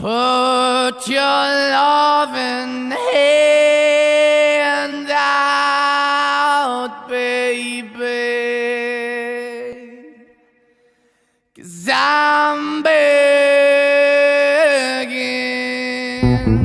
Put your loving hand out, baby, 'cause I'm begging.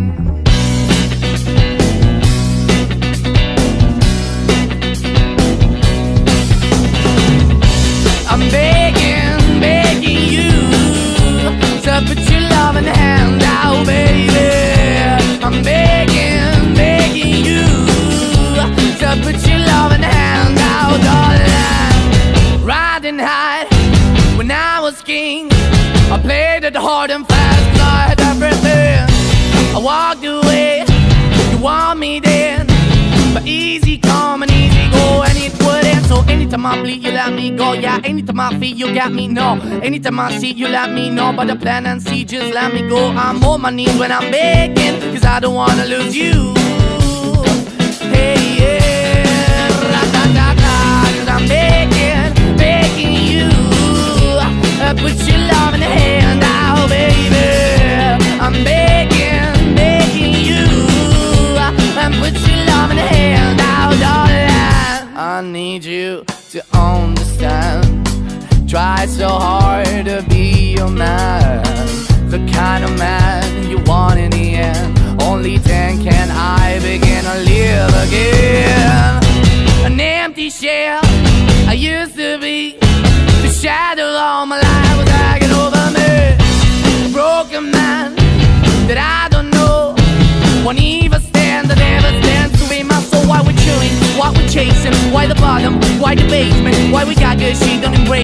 I'm begging, begging you to put your loving hand out, baby. I'm begging, begging you to put your loving hand out, darling. Riding high when I was king, I played it hard and fast 'cause I had everything. I walked away, you want me then, but easy come and easy go, and it wouldn't. So anytime I bleed, you let me go. Yeah, anytime I feel, you got me, no. Anytime I see, you let me know. But the plan and see, just let me go. I'm on my knees when I'm begging, 'cause I don't wanna lose you. Hey, yeah, ra-da-da-da, 'cause I'm begging, begging you, put your loving hand out, baby. I'm begging, begging you, put your loving hand out, darling. I need you to understand. Try so hard to be your man, the kind of man you want in the end. Only then can I begin to live again. An empty shell I used to be, the shadow all my life was hanging over me. A broken man that I don't know, won't even stand, that never stands to be my soul. Why we're chilling, why we're chasing, why the bottom, why the basement, why we got good, she don't embrace.